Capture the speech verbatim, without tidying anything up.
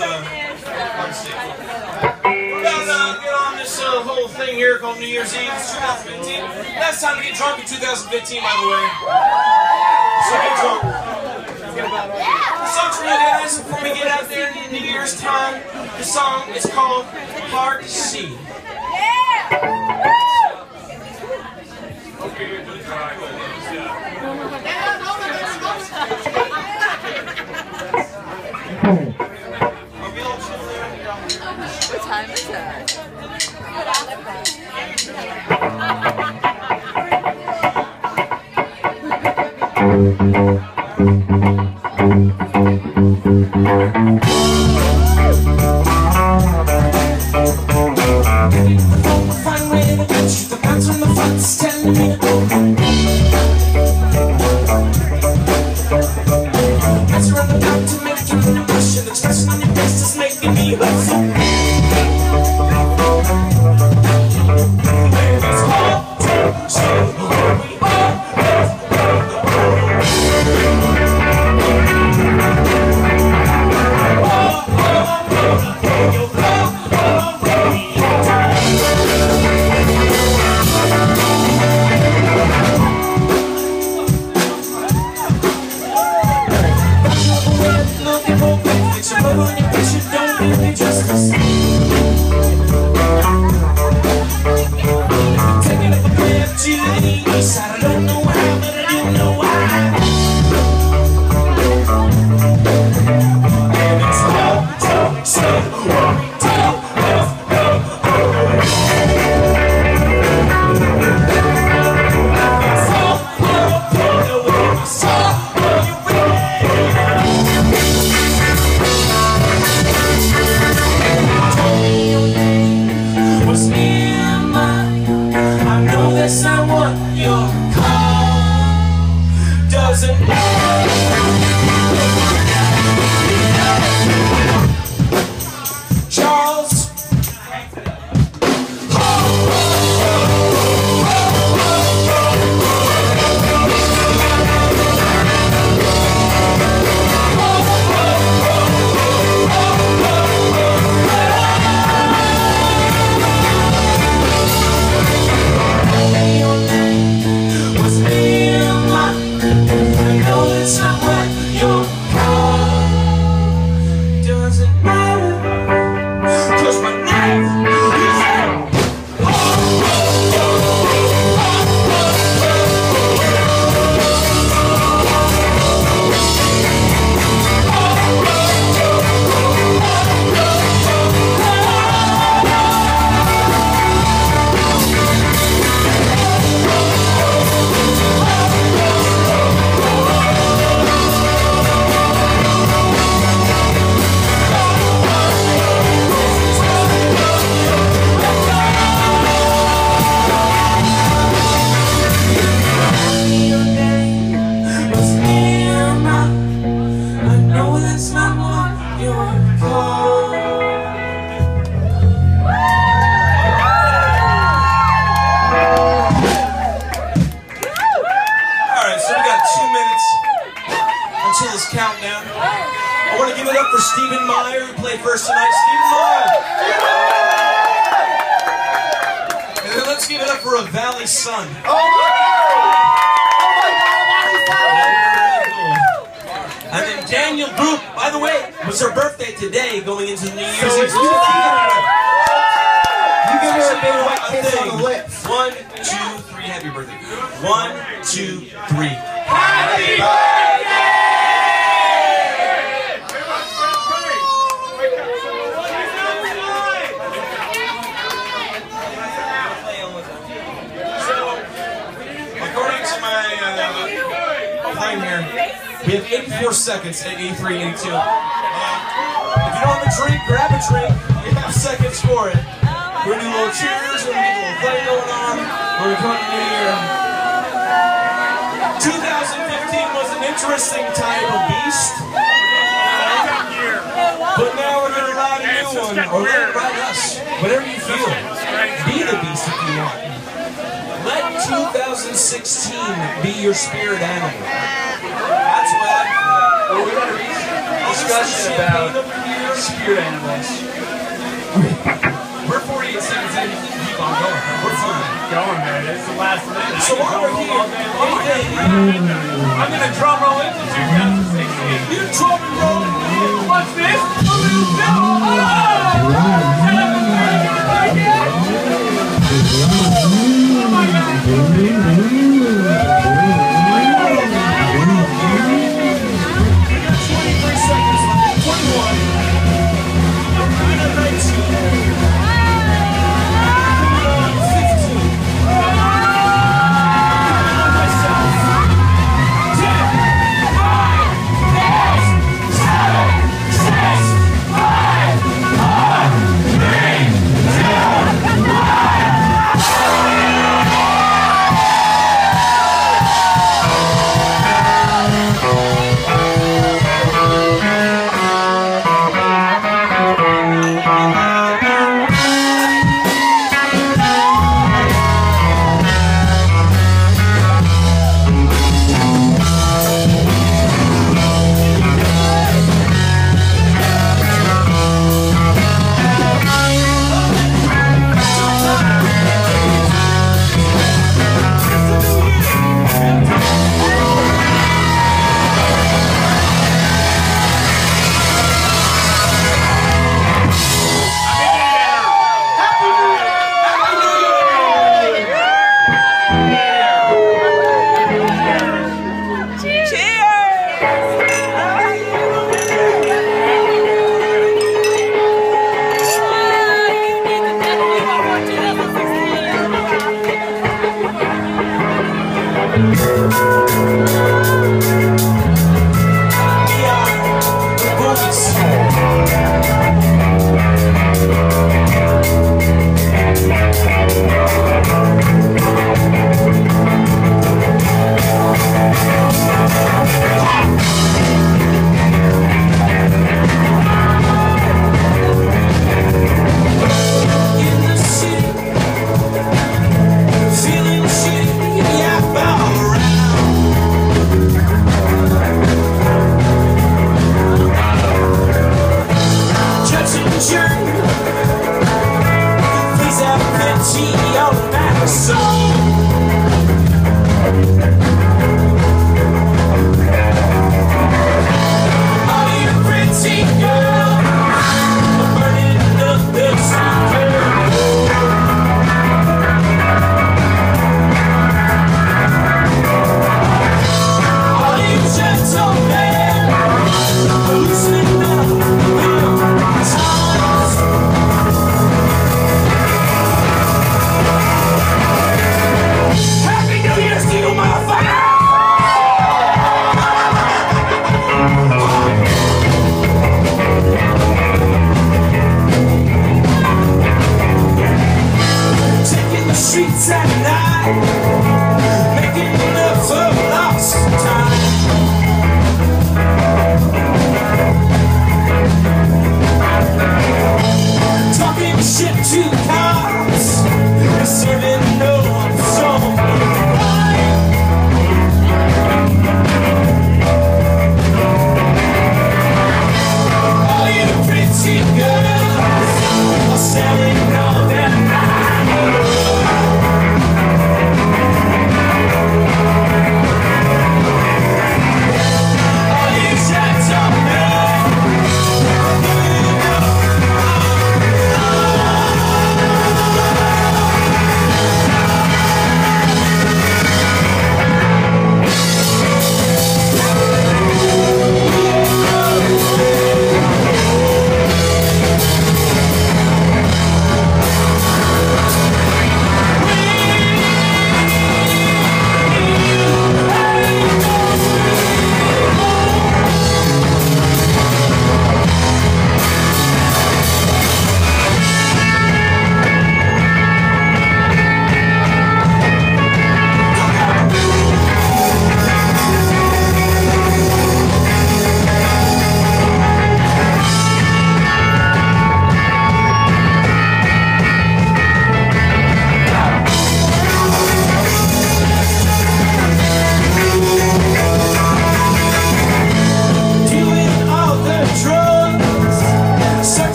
uh, we're about to uh, get on this uh, whole thing here called New Year's Eve. It's twenty fifteen. Last time to get drunk in two thousand fifteen, by the way. So get drunk. The song's for you guys before we get out there in New Year's time. The song is called Heart Seed. What time is that? Find way to get you. The bounce on the front's telling me to go. As you're on the back to make you an impression. The expression on your face is making me hustle. And it's hard to say who we are. Countdown. I want to give it up for Stephen Meyer, who played first tonight. Stephen Meyer! And then let's give it up for A Valley Sun. Oh my God! And then Daniel Group, by the way, was her birthday today, going into the New Year's Eve. You give her a big white kiss on the lips. One, two, three. Happy birthday. One, two, three. Happy birthday! Here. We have eighty-four seconds at eighty-three, eighty-two. Uh, if you don't have a drink, grab a drink. You have seconds for it. We're gonna do a little cheers, we're gonna get a little play going on. We're gonna come to New Year. twenty fifteen was an interesting type of beast. But now we're gonna ride a new one, or let it ride us. Whatever you feel. Be the beast if you want. Let two thousand sixteen be your spirit animal. That's what I feel. discussion about spirit animals. We're forty-eight seconds in. Keep on going. We're fine. Going, man. It's the last minute. So while we're here, all day long. I'm going to drum roll into two thousand sixteen. You drum and roll.